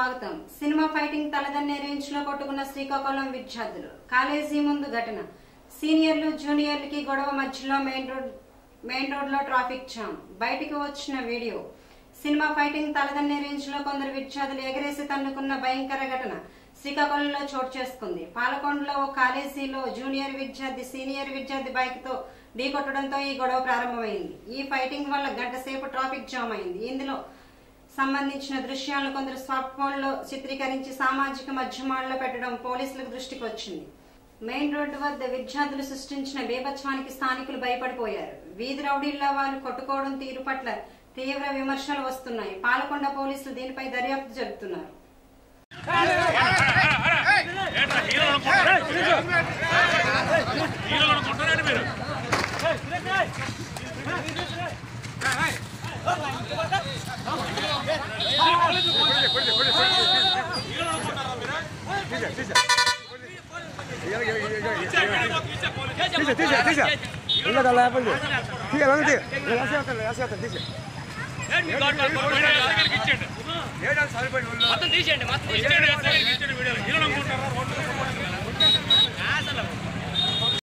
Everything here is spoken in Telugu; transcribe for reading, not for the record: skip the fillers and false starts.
స్వాగతం. సినిమా ఫైటింగ్ తలదన్నే రేంజ్ లో కొట్టుకున్న శ్రీకాకుళం విద్యార్థులు. కాలేజీ ముందు ఘటన. సీనియర్లు జూనియర్లకి గొడవ మధ్యలో మెయిన్ రోడ్ లో ట్రాఫిక్ జామ్. బయటికి వచ్చిన వీడియో. సినిమా ఫైటింగ్ తలదన్నే రేంజ్ లో కొందరు విద్యార్థులు ఎగరేసి తన్నుకున్న భయంకర ఘటన శ్రీకాకుళంలో చోటు చేసుకుంది. పాలకొండలో ఓ కాలేజీలో జూనియర్ విద్యార్థి సీనియర్ విద్యార్థి బైక్ తో ఢీకొట్టడంతో ఈ గొడవ ప్రారంభమైంది. ఈ ఫైటింగ్ వల్ల గంట సేపు ట్రాఫిక్ జామ్ అయింది. ఇందులో సంబంధించిన దృశ్యాలను కొందరు స్మార్ట్ ఫోన్ లో చిత్రీకరించి సామాజిక మాధ్యమాల్లో పెట్టడం పోలీసులకు దృష్టికి వచ్చింది. మెయిన్ రోడ్డు వద్ద విద్యార్థులు సృష్టించిన బీభత్సానికి స్థానికులు భయపడిపోయారు. వీధి రౌడీల్లో వారు కొట్టుకోవడం తీరు పట్ల తీవ్ర విమర్శలు వస్తున్నాయి. పాలకొండ పోలీసులు దీనిపై దర్యాప్తు జరుపుతున్నారు. తీసేయండి